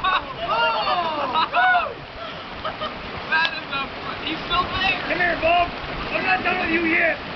That is a... He's still there! Come here, Bob! I'm not done with you yet!